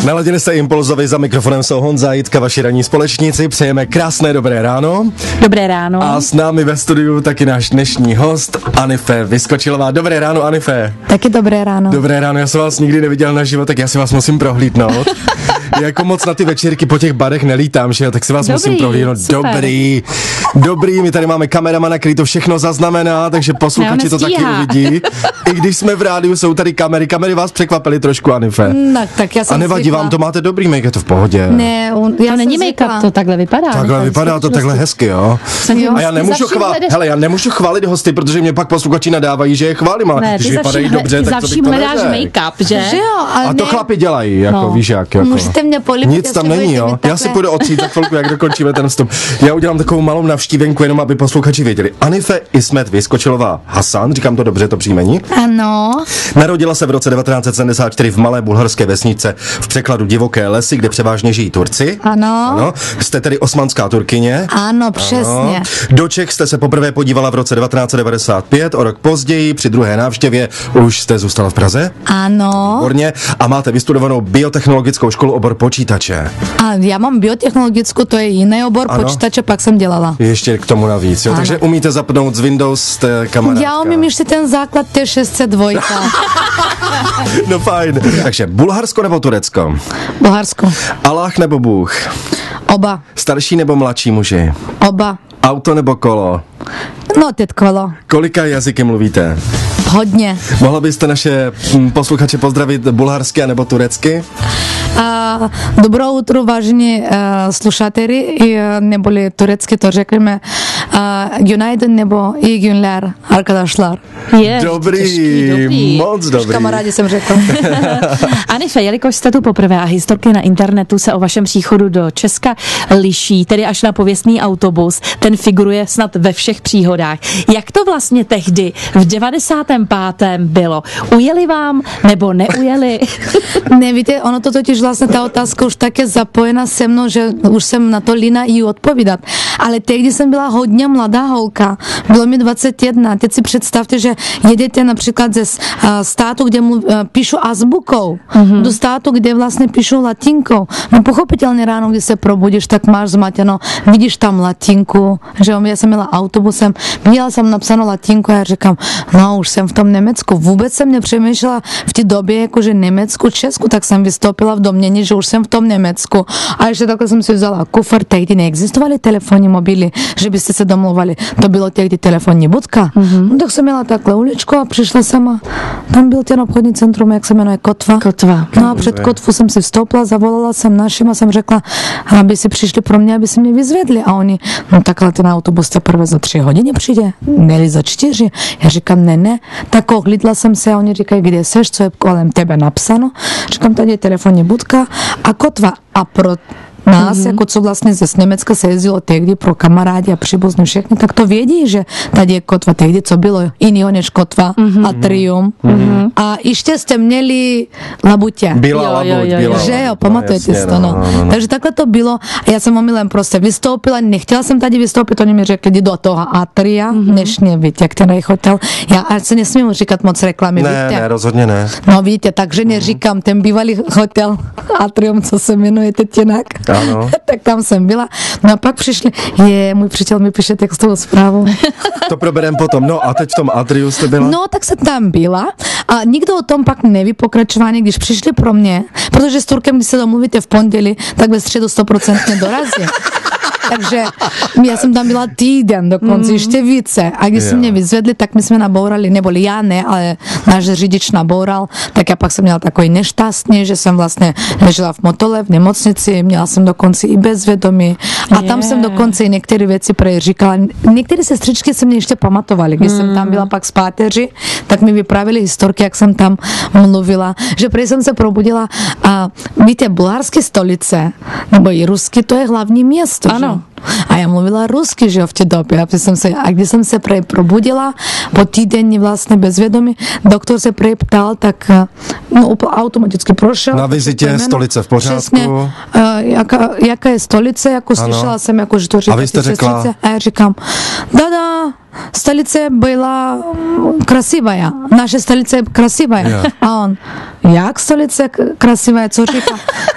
Naladili jste Impulzovi, za mikrofonem jsou Honza a Jitka, vaši ranní společníci. Přejeme krásné dobré ráno. Dobré ráno. A s námi ve studiu taky náš dnešní host Anife Vyskočilová. Dobré ráno, Anife. Taky dobré ráno. Dobré ráno, já jsem vás nikdy neviděl naživo, tak já si vás musím prohlídnout. Jako moc na ty večírky po těch barech nelítám, že jo, tak si vás musím prohlídnout. Dobrý, my tady máme kameramana, který to všechno zaznamená, takže posluchači to taky uvidí. I když jsme v rádiu, jsou tady kamery vás překvapily trošku, Anife. No, tak já jsem a nevadí zvykla. Vám to, máte dobrý make, je to v pohodě. Ne, to není make-up, to takhle vypadá. Takhle vypadá to takhle hezky, jo. A já nemůžu chválit hosty, protože mě pak posluchači nadávají, že je chválím, ale když vypadají dobře, tak to bych to hledáš make-up, že? A to chlapi dělají, jako víš jak. Jako. Můžete mě políbit. Nic tam není, jo. Já si půjdu odcít za chvilku, jak dokončíme ten vstup. Já udělám takovou malou navštívenku, jenom aby posluchači věděli. Anife Ismet Vyskočilová Hasan, říkám to dobře, to příjmení? Ano. Narodila se v roce 1974 v malé bulharské vesnice, v překladu Divoké lesy, kde převážně žijí Turci. Ano. Jste tedy osmanská Turkyně. Ano, přesně. Do Čech jste se poprvé podívala v roce 1995, o rok později, při druhé návštěvě už jste zůstala v Praze. Ano. Výborně. A máte vystudovanou biotechnologickou školu, obor počítače. A já mám biotechnologickou, to je jiný obor, počítače pak jsem dělala. Ještě k tomu navíc, jo. Takže umíte zapnout z Windows kamarádka. Já umím ještě ten základ T602. No fajn. Takže Bulharsko nebo Turecko? Bulharsko. Allah nebo Bůh? Oba. Starší nebo mladší muži? Oba. Auto nebo kolo? No, teď kolo. Kolika jazyky mluvíte? Hodně. Mohla byste naše posluchače pozdravit bulharsky nebo turecky? Доброе утро, vážení slušatели, neboli turecky to řekneme Günaydın nebo iyi günler arkadaşlar. Dobrý, moc dobrý. Kamarádi jsem řekl. Anife, jelikož jste tu poprvé a historky na internetu se o vašem příchodu do Česka liší, tedy až na pověstný autobus, ten figuruje snad ve všech příhodách. Jak to vlastně tehdy v 95. bylo? Ujeli vám nebo neujeli? Ne, víte, ono to totiž vlastně ta otázka už tak je zapojena se mnou, že už jsem na to lína i odpovídat. Ale tehdy jsem byla hodně mladá holka, bylo mi 21. Teď si představte, že jedete například ze státu, kde píšu azbukou, do státu, kde vlastně píšu latinkou. No pochopitelně ráno, když se probudíš, tak máš zmatěno, vidíš tam latinku, že já jsem měla autobusem, viděla jsem napsáno latinku a já říkám, no už jsem v tom Německu. Vůbec jsem nepřemýšlela v té době, jakože Německu, Česku, tak jsem vystoupila v domění, že už jsem v tom Německu. A ještě takhle jsem si vzala kufr, tehdy neexistovaly telefonní mobily, že byste se domluvali. To bylo tehdy telefonní budka. No, tak jsem měla takhle uličku a přišla sama. Tam byl ten obchodní centrum, jak se jmenuje, Kotva. No a před Kotvu jsem si vstoupila, zavolala jsem našim a jsem řekla, aby si přišli pro mě, aby si mě vyzvedli. A oni, no takhle ten autobus teprve za 3 hodiny přijde, ne za 4. Já říkám, ne. Tak ohlídla jsem se a oni říkají, kde seš, co je kolem tebe napsáno. Říkám, tady je telefonní budka a Kotva. A pro nás, jako co vlastně z Německa se jezdilo tehdy pro kamarádi a příbuzní všechny, tak to vědí, že tady je Kotva. Tehdy co bylo jiného než Kotva, Atrium. A ještě jste měli Labutě. Byla Labuť. Že jo, pamatujete si to, no. Takže takhle to bylo. A já jsem omylem prostě vystoupila, nechtěla jsem tady vystoupit, oni mi řekli, jdi do toho Atria, než nevíte, jak ten hotel. Já asi nesmím říkat moc reklamy, víte? Ne, rozhodně ne. No víte, takže neříkám, ten bývalý hotel Atrium, co se jmenuje teď jinak. Ano. Tak tam jsem byla. No a pak přišli, můj přítel mi píše textovou zprávu. To proberem potom. No a teď v tom Atriu jste byla? No, tak jsem tam byla a nikdo o tom pak neví pokračování, když přišli pro mě, protože s Turkem, když se domluvíte v pondělí, tak ve středu 100% dorazí. Takže já jsem tam byla týden dokonce, ještě více. A když jsme mě vyzvedli, tak my jsme nabourali, neboli já ne, ale náš řidič naboural, tak já pak jsem měla takový nešťastný, že jsem vlastně ležela v motole, v nemocnici, měla jsem dokonce i bezvědomí. A tam jsem dokonce i některé věci říkala. Některé sestřičky se mě ještě pamatovali, když jsem tam byla pak z páteři, tak mi vyprávěli historky, jak jsem tam mluvila, že prý jsem se probudila a víte, bulharské stolice, nebo i rusky, to je hlavní město. Ano. A já mluvila rusky, že jo, v té době. A když jsem se probudila, po týdenní vlastně bezvědomí, doktor se ptal, tak automaticky prošel. Na vizitě stolice v pořádku. Přesně, jaká je stolice, jako slyšela jsem, jako, že to říká. A vy jste řekla? A já říkám, stolice byla krasivая. Naše stolice je krasivая. A on, jak stolice krasivая, co říká?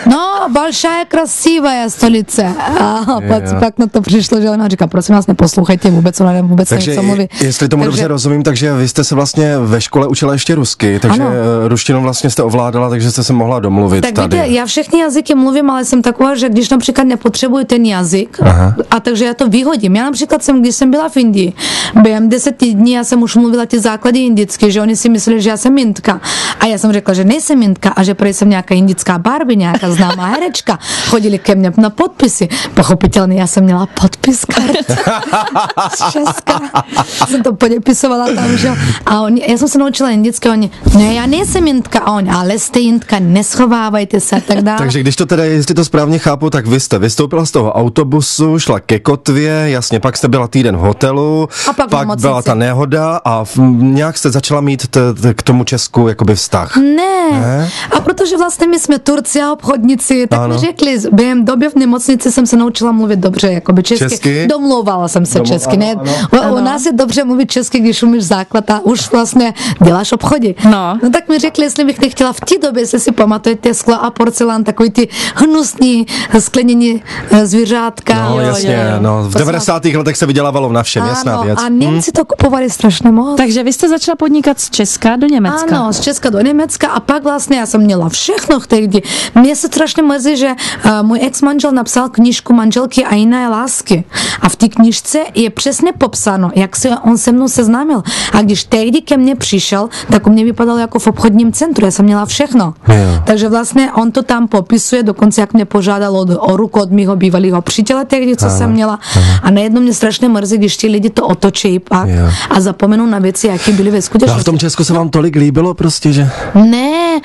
No, большая красивая stolice. A pak na to přišlo, že ona říká, prosím vás, neposlouchejte vůbec, ona vůbec nevím, co mluví. Jestli tomu dobře rozumím, takže vy jste se vlastně ve škole učila ještě rusky, takže ruštinu vlastně jste ovládala, takže jste se mohla domluvit tak tady. Víte, já všechny jazyky mluvím, ale jsem taková, že když například nepotřebuji ten jazyk, a takže já to vyhodím. Já například když jsem byla v Indii, během 10 dní já jsem už mluvila ty základy indicky, že oni si mysleli, že já jsem Indka. A já jsem řekla, že nejsem Indka a že prý jsem nějaká indická Barbie, nějaká známá herečka. Chodili ke mně na podpisy. Pochopitelně, já jsem měla podpis kart z Česka. Jsem to podepisovala tam, že a já jsem se naučila indicky, oni, no já nejsem Indka, a oni, ale jste Indka, neschovávajte se, tak dále. Takže když to teda, jestli to správně chápu, tak vy jste vystoupila z toho autobusu, šla ke kotvě, jasně, pak jste byla týden v hotelu, a pak byla ta nehoda a nějak jste začala mít k tomu Česku jakoby vztah. Ne. A protože vlastně my jsme Turci a obchodníci, tak mi řekli, během doby v nemocnici jsem se naučila mluvit dobře, jakoby česky. Domlouvala jsem se česky. U nás je dobře mluvit česky, když umíš základ a už vlastně děláš obchody. No tak mi řekli, jestli bych nechtěla v té době, jestli si pamatujete sklo a porcelán, takový ty hnusný sklenění zvířátka. No jasně, v 90. letech se vydělávalo na všem, jasná věc. A Němci to kupovali strašně moc. Takže vy jste začala podnikat z Česka do Německa. Ano, z Česka do Německa a pak vlastně já jsem měla všechno v té kdy. Mě se strašně mrzí, že můj ex-manžel napsal knížku Manželky a jiné lásky. A v té knížce je přesně popsáno, jak se on se mnou seznámil. A když tehdy ke mně přišel, tak u mě vypadal jako v obchodním centru. Já jsem měla všechno. Takže vlastně on to tam popisuje, dokonce jak mě požádal o ruku od mýho bývalého přítele tehdy, co jsem měla. A najednou mě strašně mrzí, když ti lidi to otočí pak a zapomenou na věci, jaké byly ve skutečnosti. A v tom Česku se vám tolik líbilo prostě, že? Ne.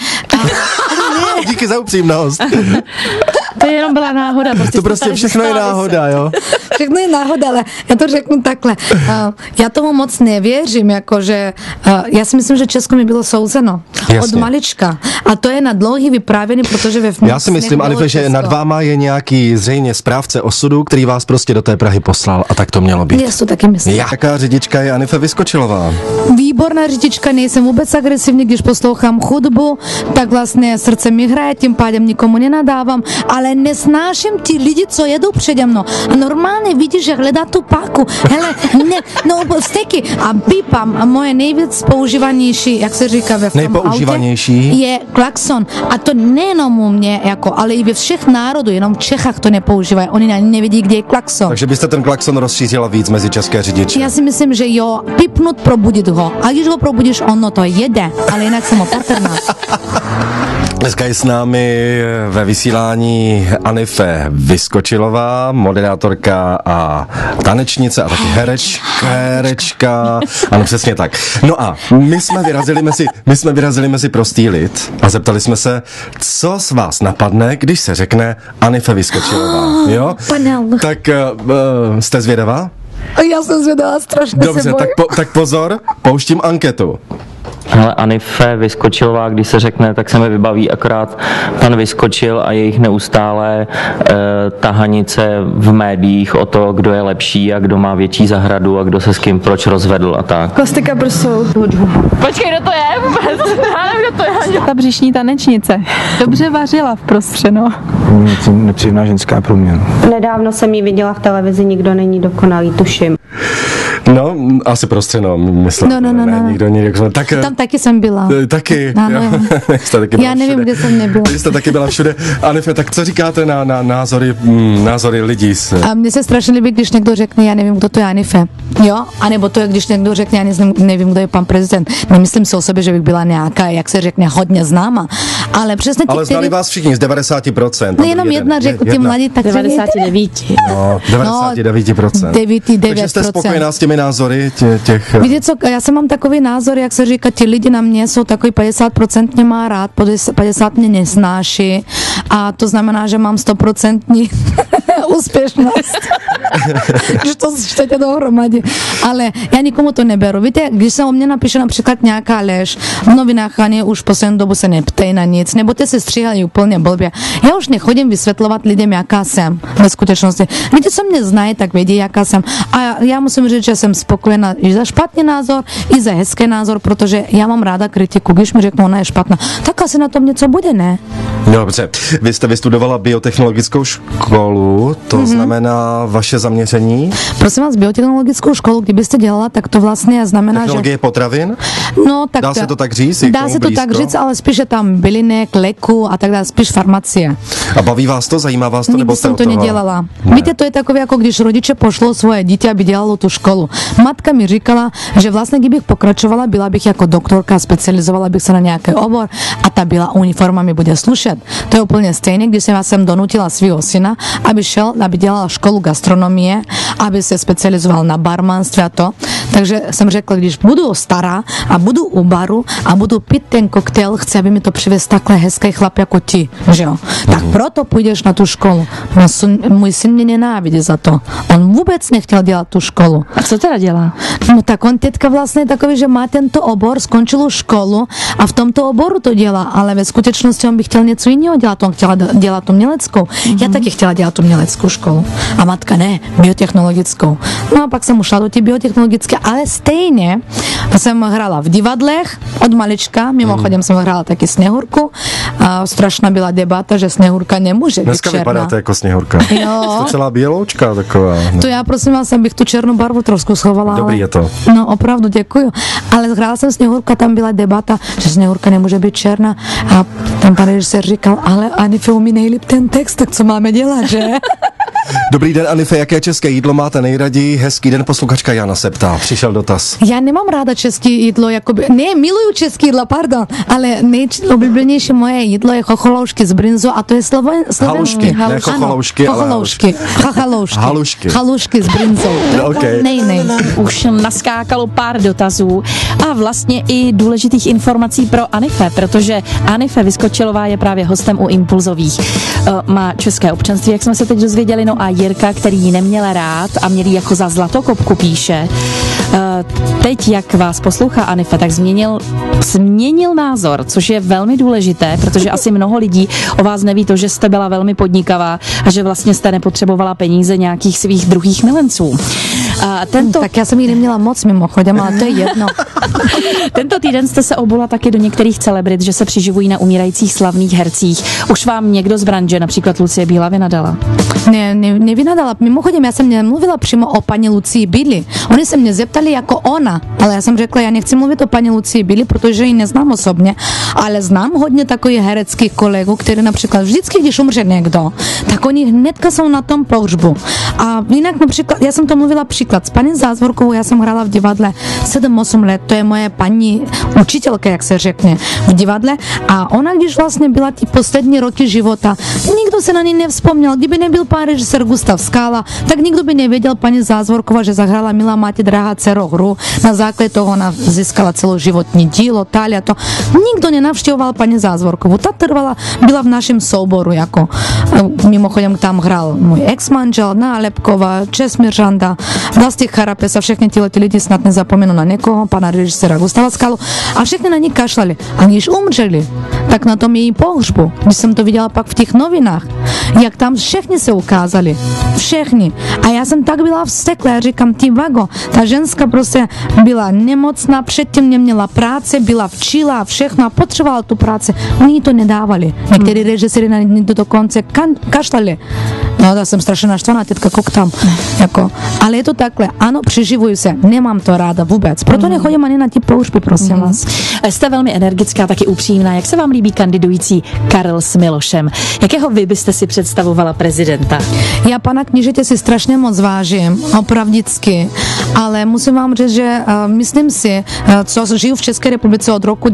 Díky za upřímnost. To jenom byla náhoda. To prostě všechno je náhoda, jo? Všechno je náhoda, ale já to řeknu takhle. Já tomu moc nevěřím, jakože já si myslím, že Česko mi bylo souzeno. Jasně. Od malička. A to je na dlouhý vyprávěný, protože já si myslím, Anife, že nad váma je nějaký zřejmě správce osudu, který vás prostě do té Prahy poslal a tak to mělo být. Já to taky myslím. Jaká řidička je Anife Vyskočilová? Výborná řidička, nejsem vůbec agresivní, když poslouchám hudbu, tak vlastně srdce mi hraje, tím pádem nikomu nenadávám, ale nesnáším ty lidi, co jedou přede mnou. A normálně vidíš, že hledá tu páku. Hele, steky a pípám. A moje nejvíc používanější, jak se říká ve nejpoužívanější je klakson. A to nejenom u mě, ale i ve všech národů, jenom v Čechách to nepoužívají. Oni nevidí, kde je klakson. Takže byste ten klakson rozšířila víc mezi české řidiče. Já si myslím, že jo, pipnout, probudit ho. A když ho probudíš, ono to jede, ale jinak jsem opatrná. Dneska je s námi ve vysílání Anife Vyskočilová, moderátorka a tanečnice a taky herečka. Ano, přesně tak. No a my jsme vyrazili mezi prostý lid a zeptali jsme se, co z vás napadne, když se řekne Anife Vyskočilová. Jo? Tak jste zvědavá? Já jsem zvědavá, strašně. Dobře, tak pozor, pouštím anketu. Hele, Anife Vyskočilová, když se řekne, tak se mi vybaví akorát pan Vyskočil a jejich neustálé tahanice v médiích o to, kdo je lepší a kdo má větší zahradu a kdo se s kým proč rozvedl a tak. Klastika prsou. Počkej, kdo to je vůbec? Já nevím, kdo to je. Ta břišní tanečnice. Dobře vařila v prostřeno. Nepříjemná ženská pro mě. Nedávno jsem ji viděla v televizi, nikdo není dokonalý, tuším. No, asi prostřeno, myslím. No. Nikdo. Tak, tam taky jsem byla. Taky. Já nevím, kde jsem nebyla. Vy jste taky byla všude. Anife, tak co říkáte na názory lidí? A mně se strašně líbí, když někdo řekne, já nevím, kdo to je Anife. Jo? A nebo to je, když někdo řekne, já nevím, kdo je pan prezident. Nemyslím si o sobě, že bych byla nějaká, jak se řekne, hodně známa. Ale přesně ale znali vás všichni z 90%. No jenom jedna řekl, ty mladí, tak 99. No, 99%. 9%. Takže jste spokojená s těmi názory těch... Víte co, já jsem mám takový názor, jak se říká, ti lidi na mě jsou takový 50% mě má rád, 50 mě nesnáší a to znamená, že mám 100% úspěšnost. Že to čtete dohromady. Ale já nikomu to neberu. Víte, když se o mě napíše například nějaká lež v novinách, ani už poslední dobu se neptej na nic, nebo ty se stříhají úplně blbě. Já už nechodím vysvětlovat lidem, jaká jsem ve skutečnosti. Lidi, co mě znají, tak vědí, jaká jsem. A já musím říct, že jsem spokojená i za špatný názor, i za hezký názor, protože já mám ráda kritiku. Když mi řeknou, ona je špatná, tak asi na tom něco bude, ne? Dobře, vy jste vystudovala biotechnologickou školu, to znamená vaše zaměření? Prosím vás, biotechnologickou školu, kdybyste dělala, tak to vlastně znamená, Technologie potravin? No, tak dá se to tak říct? Dá se to tak říct, ale spíš je tam bylinek, léku a tak dále, spíš farmacie. A baví vás to, zajímá vás to? Nikdy nebo jsem to nedělala. Ne. Víte, to je takové, jako když rodiče pošlo svoje dítě, aby dělalo tu školu. Matka mi říkala, že vlastně kdybych pokračovala, byla bych jako doktorka, specializovala bych se na nějaký obor a ta byla uniforma mi bude slušet. To je úplně stejně, když jsem donutila svého syna, aby dělal školu gastronomie, aby se specializoval na barmanství a to. Takže jsem řekla, když budu stará a budu u baru a budu pít ten koktejl, chci, aby mi to přivez takhle hezký chlap jako ti, že jo. Tak proto půjdeš na tu školu. Můj syn mě nenávidí za to. On vůbec nechtěl dělat tu školu. A co teda dělá? No tak on teďka vlastně je takový, že má tento obor, skončil školu a v tomto oboru to dělá, ale ve skutečnosti on by chtěl něco jiného dělat. On chtěl dělat tu měleckou. Já taky chtěla dělat tu měleckou školu. A matka ne, biotechnologickou. No a pak jsem ušla do té biotechnologické, ale stejně jsem hrála v divadlech od malička. Mimochodem jsem hrála taky Sněhurku. A strašná byla debata, že Sněhurka nemůže být Dneska černá. vypadáte jako Sněhurka. Jo. Jste celá běloučka taková. No. To já prosím vás, abych tu černou barvu trošku schovala. Dobrý je to. No opravdu, děkuju. Ale hrála jsem Sněhurka, tam byla debata, že Sněhurka nemůže být černá. A tam pan režisér říkal, ale Anife umí nejlíp ten text, tak co máme dělat, že? Dobrý den, Anife, jaké české jídlo máte nejraději? Hezký den, posluchačka Jana se ptá. Přišel dotaz. Já nemám ráda české jídlo, jakoby, ne, miluju české jídlo, pardon, ale nejoblíbenější moje jídlo je chocholoušky z brinzu a to je slovenské. Halušky, ne chocholoušky, ale chocholoušky. Halušky. Halušky s brinzou. No, okay. Nej. Už naskákalo pár dotazů a vlastně i důležitých informací pro Anife, protože Anife Vyskočilová je právě hostem u Impulzových. Má české občanství, jak jsme se teď dozvěděli, no a Jirka, který ji neměla rád a měl jako za zlatokopku, píše, teď, jak vás poslouchá Anife, tak změnil názor, což je velmi důležité, protože asi mnoho lidí o vás neví to, že jste byla velmi podnikavá a že vlastně jste nepotřebovala peníze nějakých svých druhých milenců. Tak já jsem ji neměla moc mimochodem, ale to je jedno. Tento týden jste se obula taky do některých celebrit, že se přiživují na umírajících slavných hercích. Už vám někdo z branže, například Lucie Bílá, vynadala? Nevynadala. Mimochodem, já jsem nemluvila přímo o paní Lucii Bílí. Oni se mě zeptali jako ona, ale já jsem řekla, já nechci mluvit o paní Lucii Bílí, protože ji neznám osobně, ale znám hodně takových hereckých kolegů, kteří například vždycky, když umře někdo, tak oni hnedka jsou na tom pohřbu. A jinak například, já jsem to mluvila příklad s paní Zázvorkovou, já jsem hrála v divadle 7-8 let, to je moje paní učitelka, jak se řekne, v divadle a ona, když vlastně byla ty poslední roky života, nikdo se na ní nevzpomněl, kdyby nebyl pan režisér Gustav Skála, tak nikdo by nevěděl paní Zázvorková, že zahrála Milá máte, drahá dcero hru, na základě toho ona získala celoživotní dílo, talia, to. Nikdo nenavštěvoval paní Zázvorkovou, ta trvala, byla v našem souboru, jako mimochodem tam hrál můj ex-manžel, Nálepková, Česmír Žanda, Vlastik Charapes a všechny tyhle lidi snad nezapomenu na někoho, pana režiséra Gustava Skálu a všechny na ní kašlali. A když umřeli, tak na tom její pohřbu, když jsem to viděla pak v těch novinách, jak tam všechny se ukázali. Všechny. A já jsem tak byla vsteklá, já říkám, ty vago, ta ženská prostě byla nemocná, předtím neměla práce, byla včila a všechno a potřebovala tu práci. Oni jí to nedávali. Někteří režiséři na ní dokonce kašlali. No, já jsem strašně naštvaná, teďka koktám. Jako. Ale je to takhle, ano, přiživuju se, nemám to ráda vůbec. Proto nechodím ani na ty pohřby, prosím vás. Jste velmi energická, taky upřímná. Jak se vám líbí kandidující Karel s Milošem? Jakého vy byste si představovala prezidenta? Já pana knížete si strašně moc vážím, opravdicky. Ale musím vám říct, že myslím si, co žiju v České republice od roku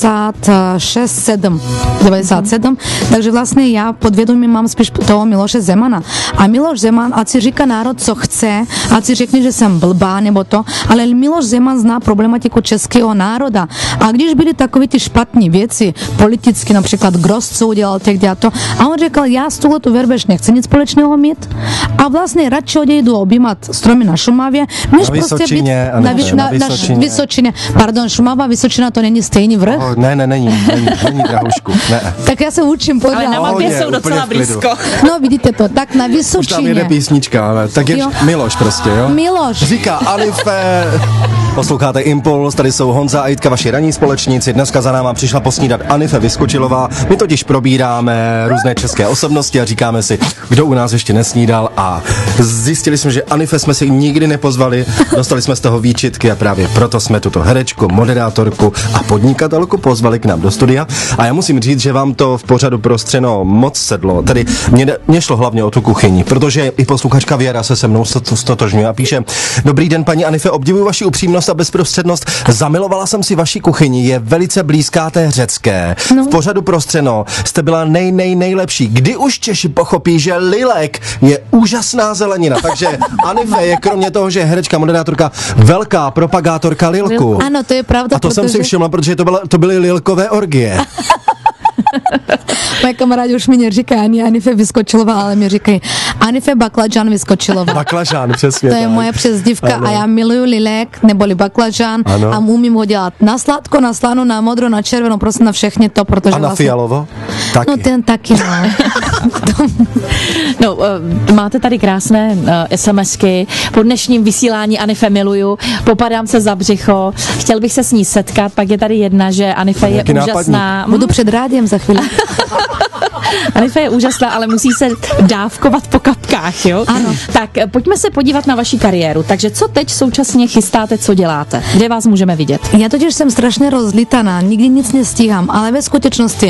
97, takže vlastně já podvědomí mám spíš toho Miloše Zemana. A Miloš Zeman, ať si říká národ, co chce, ať si řekne, že jsem blbá nebo to, ale Miloš Zeman zná problematiku českého národa. A když byly takové ty špatné věci, politicky, například Gross, co udělal tehdy a to, a on řekl, já s tuhletu verbež nechci nic společného mít a vlastně radši odejdu objímat stromy na Šumavě, než prostě být na Vysočině. Pardon, Šumava, Vysočina, to není stejný vrch? Není, drahušku, ne. Tak já se učím pořád. Ale na mapě jsou docela blízko. No, vidíte to, tak na Vysočině. Už tam jede písnička, ale tak je Miloš prostě, jo? Miloš. Říká Anife. Posloucháte Impuls, tady jsou Honza a Jitka, vaši ranní společníci. Dneska za náma přišla posnídat Anife Vyskočilová. My totiž probíráme různé české osobnosti a říkáme si, kdo u nás ještě nesnídal, a zjistili jsme, že Anife jsme si nikdy nepozvali, dostali jsme z toho výčitky a právě proto jsme tuto herečku, moderátorku a podnikatelku pozvali k nám do studia. A já musím říct, že vám to v pořadu Prostřeno moc sedlo. Tedy mě šlo hlavně o tu kuchyni, protože i posluchačka Věra se mnou stotožňuje a píše: Dobrý den, paní Anife, obdivuji vaši upřímnost a bezprostřednost. Zamilovala jsem si vaši kuchyni, je velice blízká té řecké. No. V pořadu Prostřeno jste byla nejlepší. Kdy už Češi pochopí, že lilek je úžasná zelenina? Takže Anife je kromě toho, že je herečka, moderátorka, velká propagátorka lilku. Ano, to je pravda. A to jsem si všimla, protože to byly lilkové orgie. Moje kamarádi už mi neříkají ani Anife Vyskočilová, ale mi říkají Anife Baklažan Vyskočilová. Baklažan, přesně. To je moje přezdívka, ano. A já miluju lilek, neboli baklažan, ano. A umím ho dělat na sladko, na slano, na modro, na červeno, prostě na všechny to, protože a na vlastně... fialovo? Taky. No ten taky, no. No, máte tady krásné SMSky. Po dnešním vysílání Anife miluju, popadám se za břicho, chtěl bych se s ní setkat, pak je tady jedna, že Anife je úžasná. Budu před rádiem za chvíli. Anife je úžasná, ale musí se dávkovat po kapkách, jo? Ano. Tak pojďme se podívat na vaši kariéru. Takže co teď současně chystáte, co děláte? Kde vás můžeme vidět? Já totiž jsem strašně rozlítaná, nikdy nic nestíhám, ale ve skutečnosti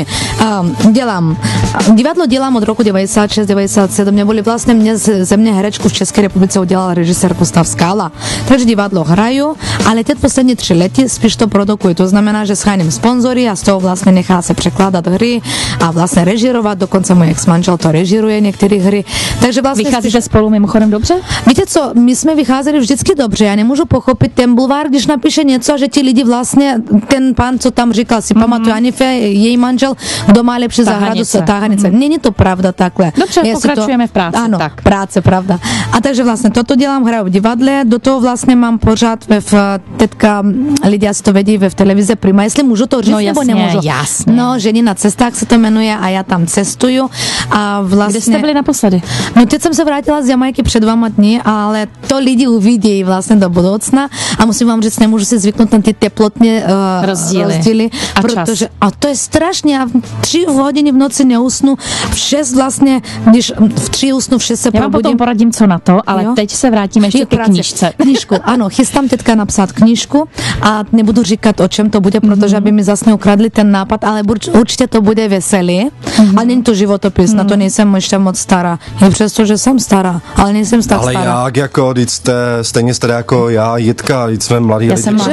divadlo dělám od roku 96-97, neboli vlastně ze mě herečku v České republice udělal režisér Gustav Skála. Takže divadlo hraju, ale teď poslední 3 lety spíš to produkuju. To znamená, že sháním sponzory a z toho vlastně nechá se překládat hry a vlastně režírovat, dokonce můj ex-manžel to režíruje některé hry. Takže vlastně vycházíte spolu mimochodem dobře? Víte co, my jsme vycházeli vždycky dobře. Já nemůžu pochopit ten bulvár, když napíše něco, že ti lidi vlastně, ten pán, co tam říkal, si pamatuju, Anife, její manžel, kdo má lepší zahradu, tahanice. Není to pravda takhle. Dobře, pokračujeme v práci. Ano, tak. práce, pravda. A takže vlastně toto dělám, hraju v divadle, do toho vlastně mám pořád teďka lidi asi to vědí v televizi Prima, jestli můžu to říct, nebo nemůžu. Jasně. No, Ženy na cestách se to jmenuje a já tam cestuju a vlastně... Kde jste byli naposledy? No teď jsem se vrátila z Jamajky před 2 dny, ale to lidi uvidí vlastně do budoucna a musím vám říct, nemůžu si zvyknout na ty teplotné rozdíly. A protože, čas. a to je strašně, já v 3 hodiny v noci neusnu, v 6 vlastně, když v 3 usnu, v 6 se probudím. Já vám potom poradím, co na to, ale teď se vrátíme ještě ke knížce. Knížku, ano, chystám teďka napsat knížku a nebudu říkat, o čem to bude, protože aby mi zase neukradli ten nápad, ale určitě to bude veselý, ale není to životopis, na to nejsem ještě moc stará. I přesto, že jsem stará, ale nejsem tak ale stará. Ale jak jako, teď jste stejně stará jako já, Jitka, teď jsme mladí lidi. Jsem mladší.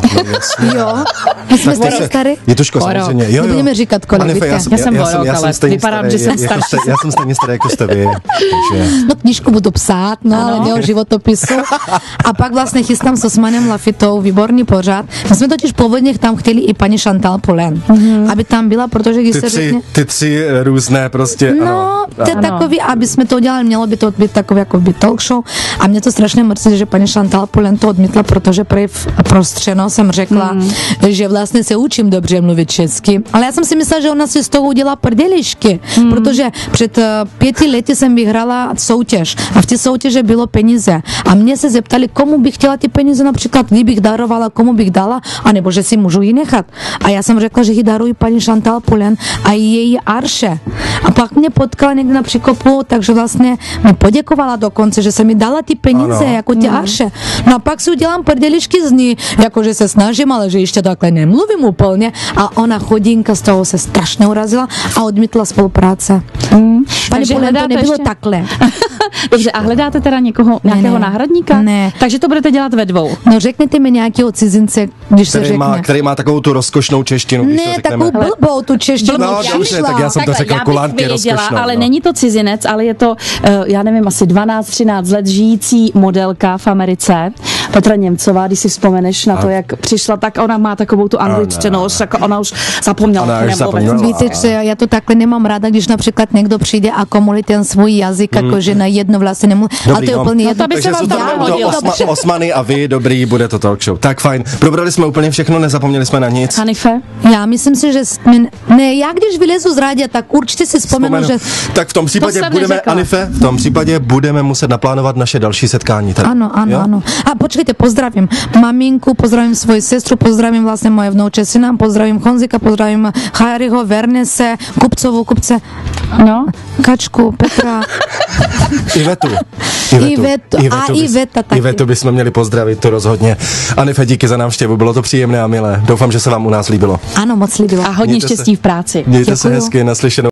Jo, my jsme stejně starý. Je to samozřejmě. Jo. Nebudeme říkat, kolik Anife, víte. Já jsem rok, ale vypadám, že jsem starší. Já jsem stejně starý, jako jste vy. No knížku budu psát, ale ne o životopisu. A pak vlastně chystám s Osmanem Lafitou výborný pořád. My jsme totiž původně tam chtěli i paní Chantal Polen, aby tam byla, protože když se řekne... Ty 3 různé prostě, no, to je takový, aby jsme to udělali, mělo by to být takové jako by talk show. A mě to strašně mrzí, že paní Chantal Polen to odmítla, protože Prostřeno jsem řekla, že vlastně se učím dobře mluvit česky. Ale já jsem si myslela, že ona si z toho udělá prdelišky, protože před 5 lety jsem vyhrala soutěž a v té soutěže bylo peníze. A mě se zeptali, komu bych chtěla ty peníze, například kdybych darovala, komu bych dala, anebo že si můžu ji nechat. A já jsem řekla, že ji daruji paní Chantal Polen a její Arše. A pak mě potkala někde na příkopu, takže vlastně mi poděkovala dokonce, že se mi dala ty peníze, jako ty Arše. No a pak si udělám prdelišky z ní, jakože se snažím, ale že ještě takhle nemluvím úplně. A ona chodinka z toho se strašně urazila a odmítla spolupráce. Paní Polen, to nebylo takhle. Dobře, a hledáte teda nějakého náhradníka? Ne. Takže to budete dělat ve dvou. No řekněte mi nějakého cizince, když se řekne. Který má takovou tu rozkošnou češtinu, když to Ne, řekneme. takovou blbou tu češtinu. No dobře, tak já jsem to řekl kulantně rozkošnou. Ale no. není to cizinec, ale je to, já nevím, asi 12-13 let žijící modelka v Americe, Petra Němcová, když si vzpomeneš na to, jak přišla, tak ona má takovou tu angličtinost, tak ona už zapomněla. Víte, co, já to takhle nemám ráda, když například někdo přijde a komolí ten svůj jazyk, jakože na jedno vlastně nemůže. A to je úplně jedno. To by se vám tam nehodilo. Osmany a vy, dobrý, bude to talk show. Tak fajn, probrali jsme úplně všechno, nezapomněli jsme na nic. Hanife? Já myslím si, že já když vylezu z rádia, tak určitě si vzpomenu, že... Tak v tom případě Anife, v tom případě budeme muset naplánovat naše další setkání tady. Ano. A počkejte, pozdravím maminku, pozdravím svoji sestru, pozdravím vlastně moje vnouče syna, pozdravím Honzika, pozdravím Harryho, Vernese, Kupce, No. Kačku, Petra. Ivetu Iveta taky. Ivetu bychom měli pozdravit, to rozhodně. Anife, díky za návštěvu, bylo to příjemné a milé. Doufám, že se vám u nás líbilo. Ano, moc líbilo. A hodně štěstí v práci. Mějte se hezky, naslyšenou.